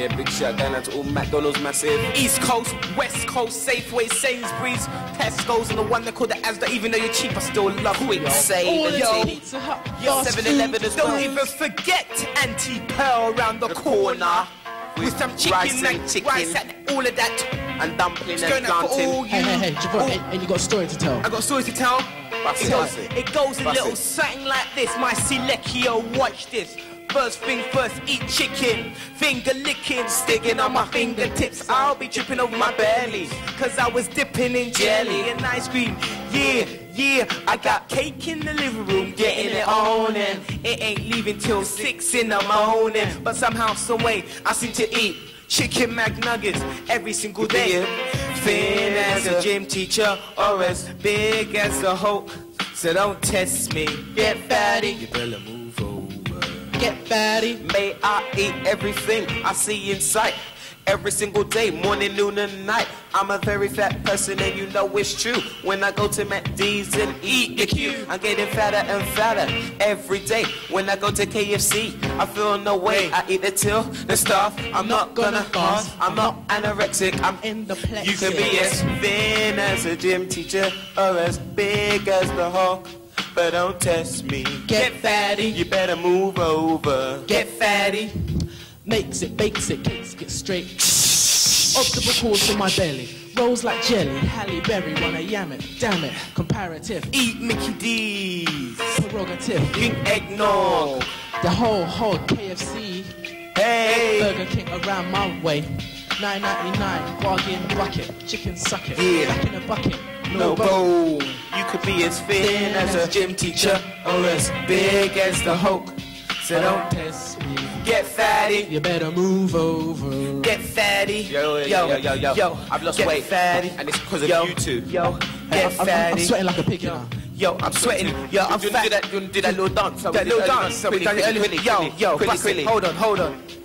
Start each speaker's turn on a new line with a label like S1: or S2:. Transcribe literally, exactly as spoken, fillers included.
S1: Yeah, big shout down to all McDonald's massive.
S2: East Coast, West Coast, Safeway, Sainsbury's, Tesco's, and the one that called the Asda. Even though you're cheap, I still love Quick
S3: All
S2: Save.
S3: the
S2: Yo,
S3: Pizza Hut,
S2: yo,
S3: fast
S2: seven eleven
S3: food.
S2: as well. Don't even forget Auntie Pearl around the, the corner, corner with some chicken,
S1: rice and
S2: and
S1: chicken.
S2: rice and all of that.
S1: And dumpling
S2: It's
S1: and
S2: going out for
S1: plantain.
S2: all you.
S3: Hey, hey, hey, Javon, and, and you got a story to tell.
S2: I got stories to tell.
S1: Bust
S2: It
S1: it,
S2: goes,
S1: bust it.
S2: it goes a
S1: Bust
S2: little
S1: it.
S2: something like this. My Selecchio, watch this. First thing first, eat chicken. Finger licking, sticking on my fingertips. I'll be tripping over my belly, cause I was dipping in jelly and ice cream. Yeah, yeah, I got cake in the living room, getting it on, and it ain't leaving till six in the morning. But somehow, some way, I seem to eat chicken McNuggets every single day. Thin as a gym teacher, or as big as a Hulk. So don't test me. Get fatty. You better move over.
S3: Get fatty.
S1: May I eat everything I see in sight. Every single day, morning, noon, and night. I'm a very fat person, and you know it's true. When I go to McD's and eat the Q, I'm getting fatter and fatter every day. When I go to K F C, I feel no way. I eat it till the stuff. I'm not gonna fast. I'm not anorexic. I'm
S3: In the plexus.
S1: You can be as thin as a gym teacher or as big as the Hulk, but don't test me.
S3: Get fatty.
S1: You better move over.
S2: Get fatty.
S3: Makes it, bakes it, cakes it straight. Obstacles in my belly. Rolls like jelly. Halle Berry wanna yam it. Damn it. Comparative.
S2: Eat Mickey D's.
S3: Prerogative.
S2: Drink eggnog.
S3: The whole hog K F C.
S2: Hey.
S3: Burger King around my way. nine ninety-nine. Bargain bucket. Chicken suck it.
S2: Yeah.
S3: Back in a bucket. No,
S2: No
S3: bowl.
S2: bowl. You could be as thin as a gym teacher or as big as the Hulk. So don't
S3: test me.
S2: get fatty.
S3: You better move over.
S2: Get fatty.
S1: Yo, yo, yo, yo, yo.
S2: yo.
S1: I've lost
S2: get
S1: weight.
S2: fatty.
S1: And it's because of
S2: yo,
S1: you two.
S2: Yo,
S3: Hey,
S2: get
S3: I'm, I'm,
S2: fatty.
S3: I'm sweating like a pig, you know.
S2: Yo, I'm sweating. Yo, I'm
S1: Do
S2: fat.
S1: that, do that little dance.
S2: That little dance. So we done it earlier. Yo, yo,
S1: quickly,
S2: bust it.
S1: quickly.
S2: Hold on, hold on.